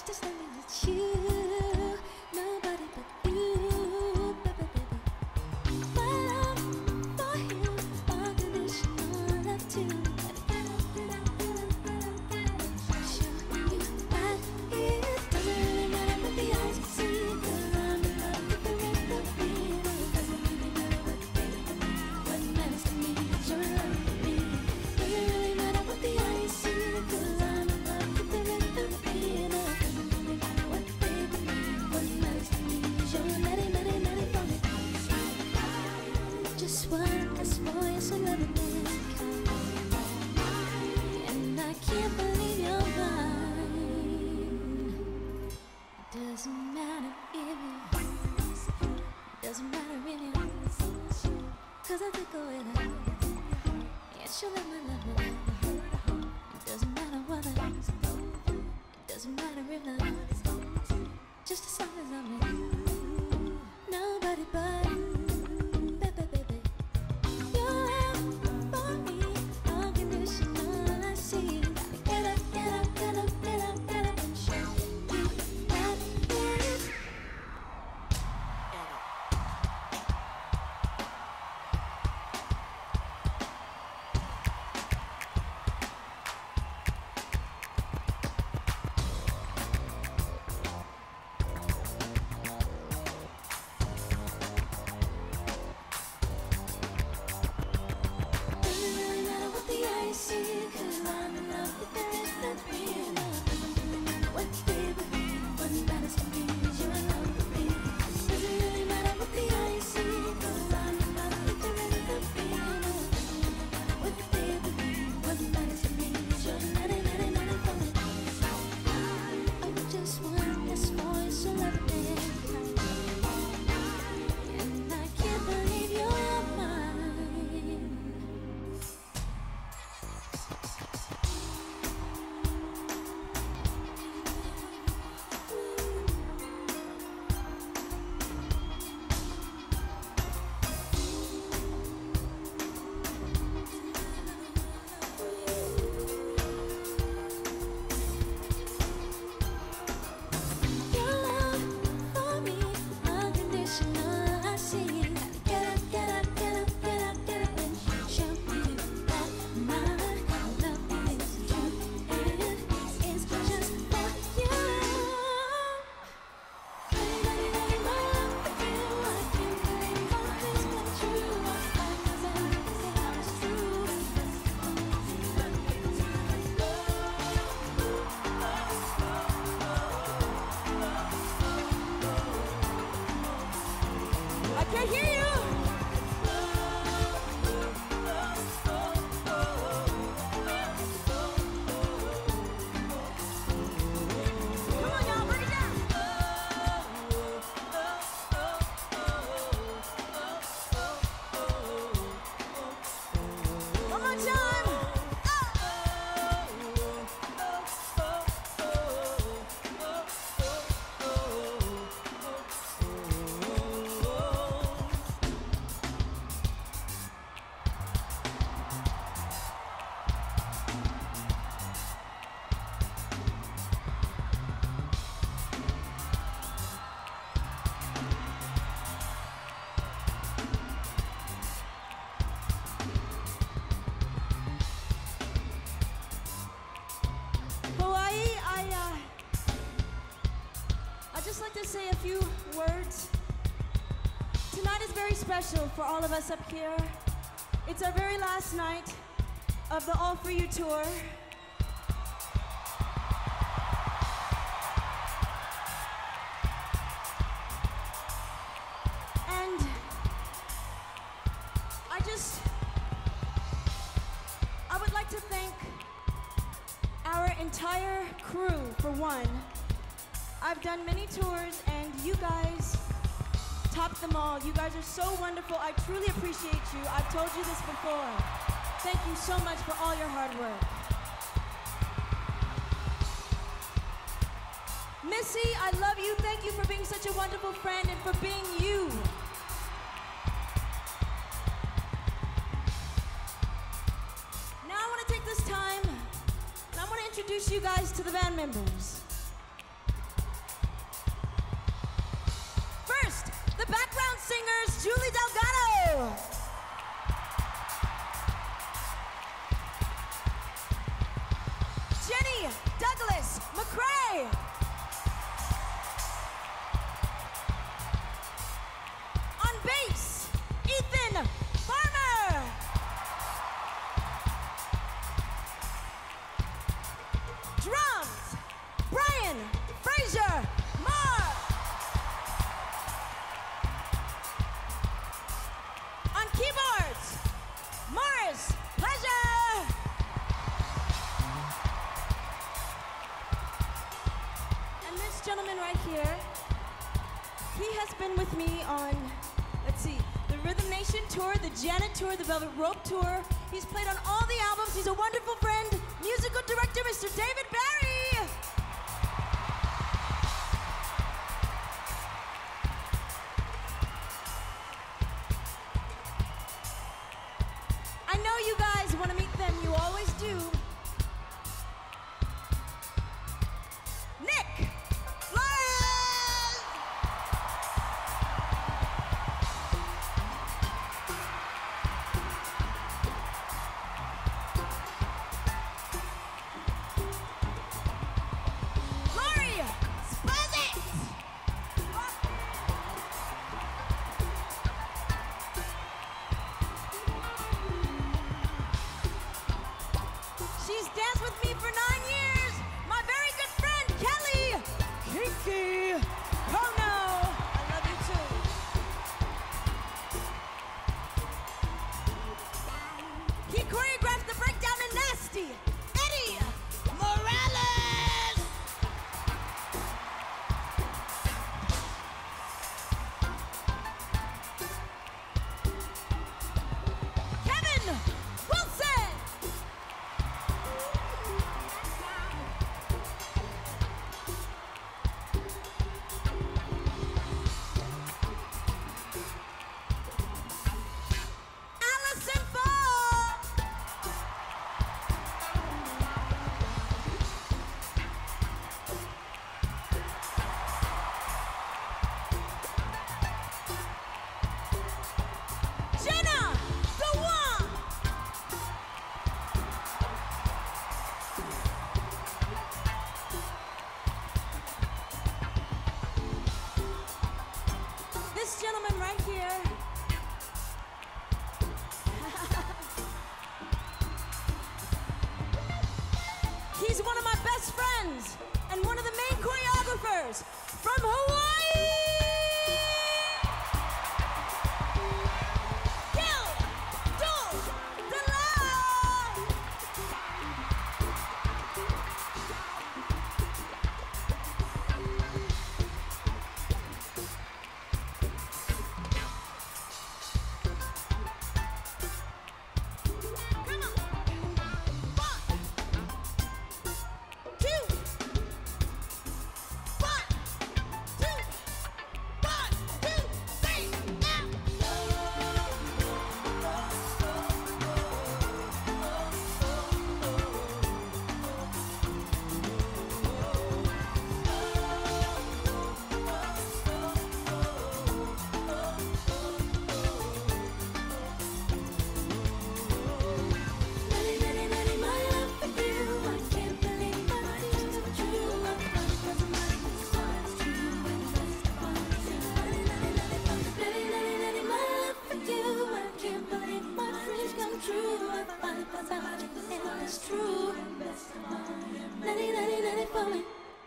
just as long as it's you, nobody but you, baby, baby. My love for you, unconditional love too. Show you that it doesn't really matter what the eyes can see, 'cause I'm in love with the rhythm of it. Doesn't really matter what they think. What matters to me is your love for me. Doesn't really matter what the eyes see, 'cause I'm in love with the rhythm of it. Doesn't really matter what they think. What matters to me is your letting from it. Just one last voice of love and mankind, and I can't believe you're mine. Doesn't matter if you, doesn't matter if you, 'cause I think of it all. Yes, you let my love it. It doesn't matter what it doesn't matter if not, just as long as I'm with you. Nobody but baby, baby. Your love for me, unconditional. I see you. Get up, get up, get up, get up, get up and show you that it is. Doesn't really matter what the eyes see, 'cause I'm in love with the rhythm of it. Doesn't really matter what they believe. What matters to me is your love for me. Doesn't really matter what the eyes see, 'cause I'm in love with the rhythm of it. Doesn't really matter what they believe. What matters to me is your letting from it. I'm just one less voice of love and mankind, and I can't believe you're mine. Your love for me, unconditional. I see you. Get up, get up, get up, get up, get up and show you that my love is true and it's just for you. Baby, baby, my love for you, I can't believe all this but true. I know that it's true. I can't hear you. Come on, y'all, break it down. One more time. Hawaii, I'd just like to say a few words. Tonight is very special for all of us up here. It's our very last night of the All For You tour. And I would like to thank our entire crew for one. I've done many tours and you guys topped them all. You guys are so wonderful. I truly appreciate you. I've told you this before. Thank you so much for all your hard work. Missy, I love you. Thank you for being such a wonderful friend and for being you. Now I want to take this time and I want to introduce you guys to the band members. Julie Delgado. Jenny Douglas McCrae. On bass, Ethan Farmer. Drums, Brian Fraser Marr. On keyboards, Morris Pleasure. And this gentleman right here, he has been with me on, let's see, the Rhythm Nation tour, the Janet tour, the Velvet Rope tour. He's played on all the albums. He's a wonderful friend, musical director, Mr. David Barry. I know you guys want to meet them. You always do. Nick Flores. Lori Spazit. She's danced with me for 9 years. My very good friend, Kelly Kinky Kono. I love you too. He choreographed the breakdown in Nasty. Eddie Morales. Kevin Wilson. Allison Fall. Jenna Dewan. This gentleman right here. He's one of my best friends and one of the main choreographers from Hawaii. Gil Dula. Come on. 1, 2. 1, 2. 1, 2, 3. Now. It's true. For me.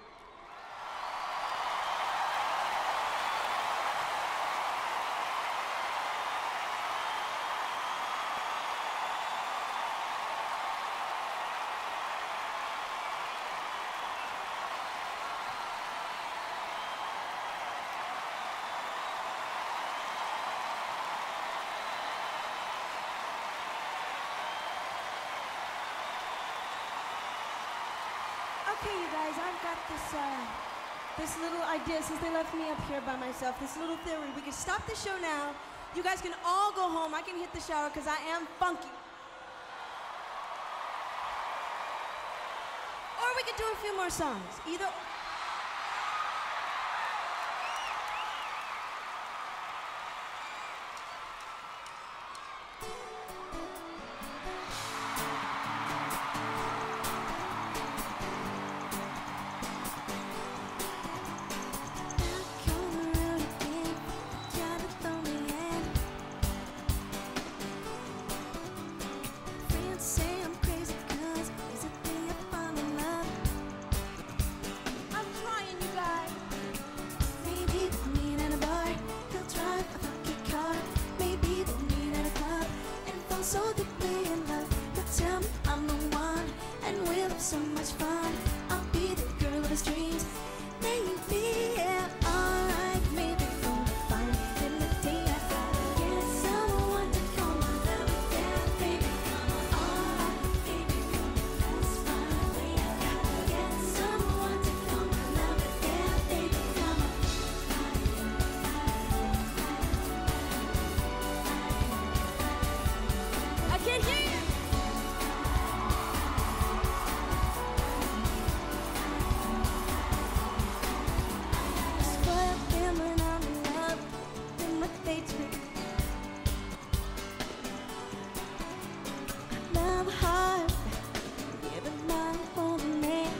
Okay, you guys, I've got this little idea since they left me up here by myself, this little theory. We can stop the show now. You guys can all go home. I can hit the shower because I am funky. Or we could do a few more songs. Either. so much fun. I'll be the girl of his dreams. Maybe, yeah, alright, maybe gonna find in the day I gotta get someone to call my lover. Yeah, baby, come on, alright, baby, that's fine. I gotta get someone to call my lover. Yeah, baby, come on. I can't hear you. Spoiled him when I'm in love with my daydream. Love hard, give it my whole name.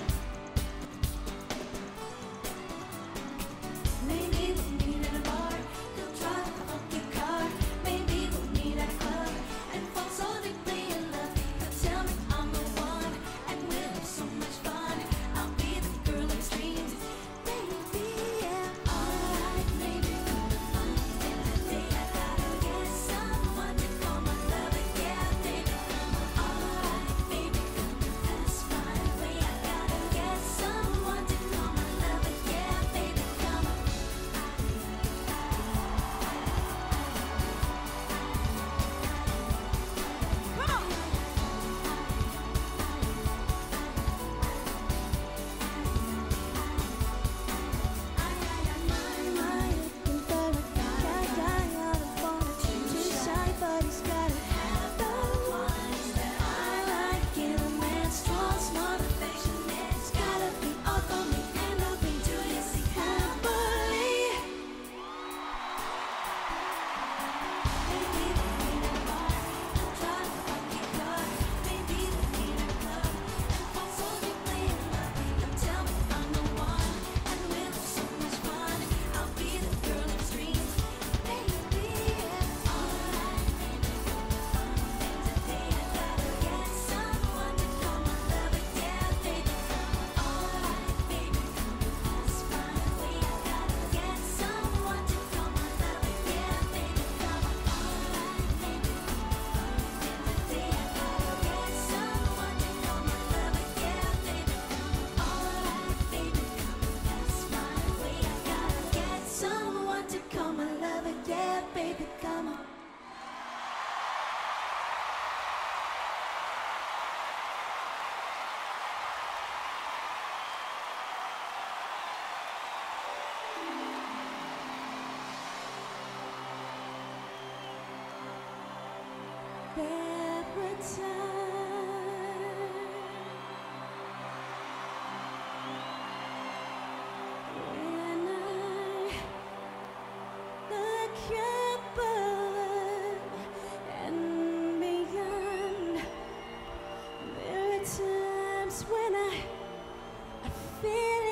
Maybe we'll meet at a bar, he'll drive a funky car. Maybe we'll meet at a club and fall so deeply in love. He'll tell me I'm the one and we'll have so much fun. I'll be the girl of his dreams. Maybe, yeah, alright, maybe gonna find in the day I gotta get someone to call my lover. Yeah, baby, come on, alright, baby, that's fine. I gotta get someone to call my lover. Yeah, baby, come on. Come on. There were times when I look above and beyond. There are times when I feel